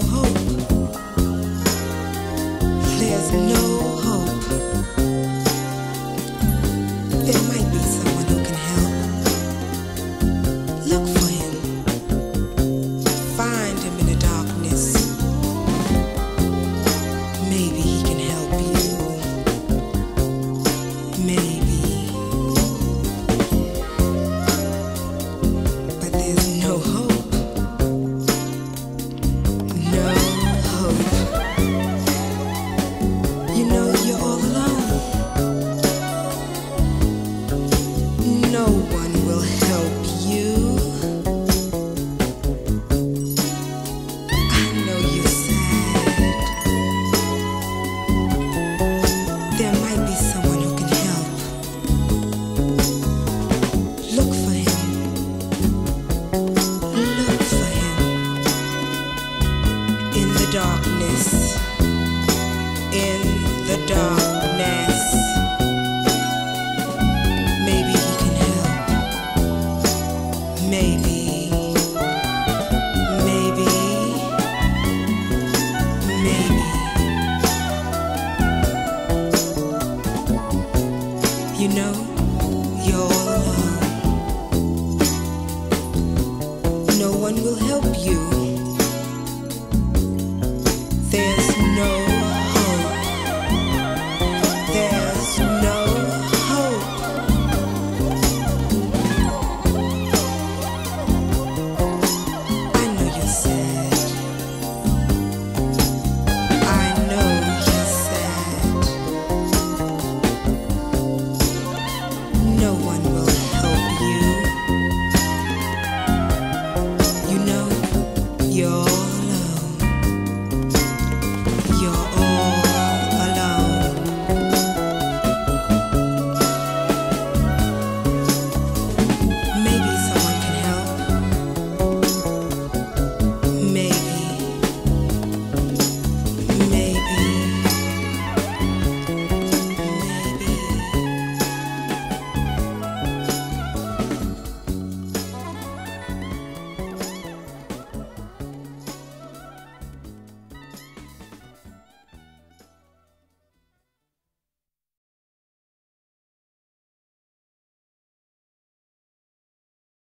hope. There's no hope. There might be someone who can help. Look for him. Find him in the darkness. Maybe he can help you. Maybe. But there's no hope. No hope. You know you're all alone. No one will help you. I know you're sad. There might be someone who can help. Look for him. Look for him in the darkness.